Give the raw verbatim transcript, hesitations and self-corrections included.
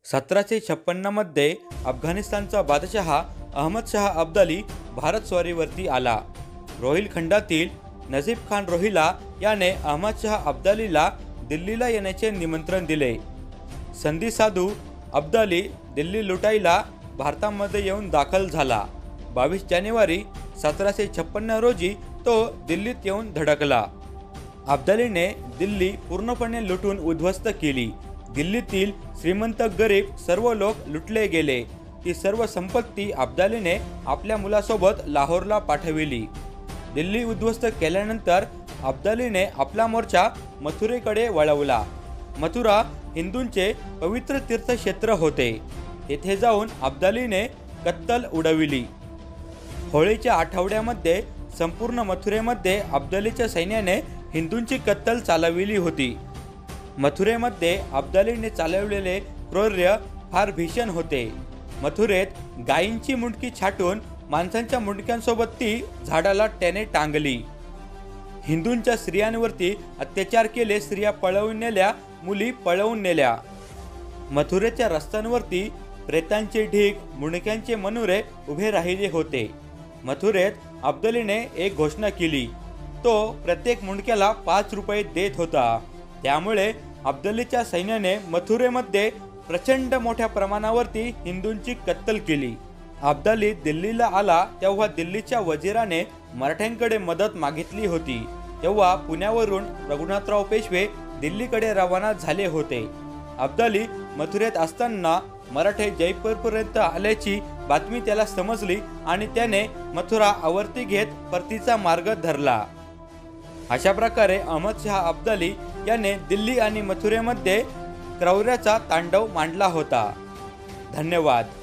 सतराशे छप्पन्न मध्ये अफगाणिस्तानचा बादशहा अहमद शाह अब्दाली भारत स्वारीवरती आला। रोहिलखंडातील नजीब खान रोहिला याने अहमद शाह अब्दालीला दिल्लीला येण्याचे निमंत्रण दिले। संधी साधू अब्दाली दिल्ली लुटायला भारतामध्ये येऊन दाखल झाला। बावीस जानेवारी सतराशे छप्पन्न रोजी तो दिल्लीत येऊन धडकला। अब्दालीने दिल्ली पूर्णपणे लुटून उद्ध्वस्त केली। दिल्लीतील श्रीमंत गरीब सर्व लोक लुटले गेले। ती सर्व संपत्ती अब्दालीने आपल्या मुलासोबत लाहोरला पाठविली। दिल्ली उद्ध्वस्त केल्यानंतर अब्दालीने आपला मोर्चा मथुरेकडे वळवला। मथुरा हिंदूंचे पवित्र तीर्थक्षेत्र होते। तेथे जाऊन अब्दालीने कत्तल उडविली। होळीच्या आठवड्यामध्ये संपूर्ण मथुरेमध्ये अब्दालीच्या सैन्याने हिंदूंची कत्तल चालविली होती। मथुरेमध्ये अब्दालीने चालवलेले क्रौर्य फार भीषण होते। मथुरेत गायींची मुंडकी छाटून माणसांच्या मुंडक्यांसोबत ती झाडाला त्याने टांगली। हिंदूंच्या स्त्रियांवरती अत्याचार केले। स्त्रिया पळवून नेल्या, मुली पळवून नेल्या। मथुरेच्या रस्त्यांवरती प्रेतांचे ढीग, मुंडक्यांचे मनुरे उभे राहिले होते। मथुरेत अब्दालीने एक घोषणा केली। तो प्रत्येक मुंडक्याला पाच रुपये देत होता। त्यामुळे अब्दालीच्या सैन्याने मथुरेमध्ये प्रचंड मोठ्या प्रमाणावरती हिंदूंची कत्तल केली। अब्दाली दिल्लीला आला तेव्हा दिल्लीच्या वजिराने मराठ्यांकडे मदत मागितली होती। तेव्हा पुण्यावरून रघुनाथराव पेशवे दिल्लीकडे रवाना झाले होते। अब्दाली मथुरेत असताना मराठे जयपूरपर्यंत आल्याची बातमी त्याला समजली आणि त्याने मथुरा आवर्ती घेत परतीचा मार्ग धरला। अशा प्रकारे अहमद शाह अब्दाली याने दिल्ली आणि मथुरेमध्ये क्रौर्याचा तांडव मांडला होता। धन्यवाद।